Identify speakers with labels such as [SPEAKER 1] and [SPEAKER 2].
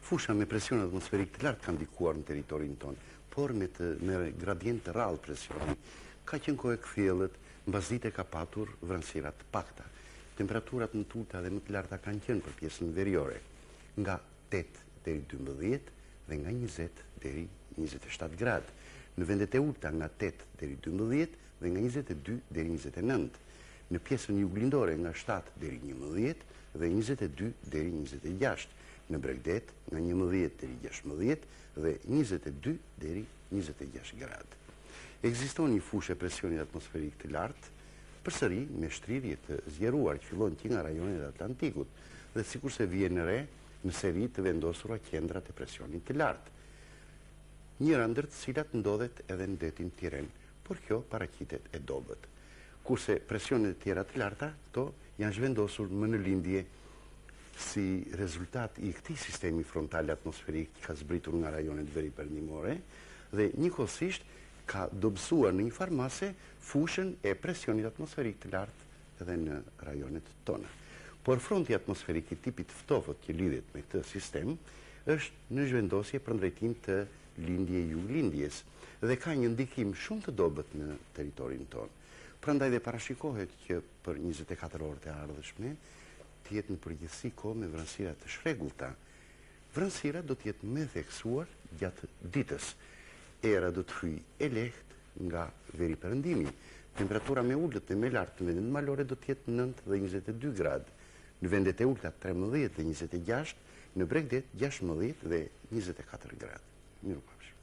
[SPEAKER 1] Fusha me presion atmosferik të lartë ka ndikuar në territorin tonë, por me gradient të rrallë presioni, ka qenë kohë e kthjellët, mbasdite ka patur vranësira të pakta. Temperaturat më të ulta dhe më të larta kanë qenë për pjesën veriore, nga 8 deri 12 dhe nga 20 deri 27 gradë. Në vendet e ulta nga 8 deri 12 dhe nga 22 deri 29. Në pjesën juglindore nga 7 deri 11 dhe 22 deri 26. Në Bregdet nga 11 deri 16 dhe 22 deri 26 gradë. Ekziston një fushë e presionit atmosferik të lartë, përsëri me shtrirje të zgjeruar që fillon që nga rajonet e Atlantikut dhe sikurse vjen në re në seri të vendosura qendrat e presionit të lartë. Njëra ndër të cilat ndodhet edhe në detin Tiren, por kjo paraqitet e dobët. Kurse presionet e tjera të larta, këto janë zhvendosur më në lindje si rezultat i këtij sistemi frontal atmosferik që ka zbritur nga rajonet veriperëndimore dhe njëkohësisht ka dobësuar në një farmase fushën e presionit atmosferik të lartë edhe në rajonet tona. Por fronti atmosferik i tipit ftofët që lidhet me këtë sistem është në zhvendosje për drejtim të lindje juglindjes dhe ka një ndikim shumë të dobët në territorin tonë. Prandaj dhe parashikohet që për 24 orët e ardhshme të jetë në përgjithësi kohë me vranësira të shregullta. Vranësira do të jetë me theksuar gjatë ditës. Era do të hyjë e lehtë nga veriperëndimi. Temperatura me ulët dhe me lartë në vendet malore do të jetë 9 dhe 22 gradë. Në vendet e ulta 13 dhe 26, në Bregdet 16 dhe 24 gradë. Mirupafshim.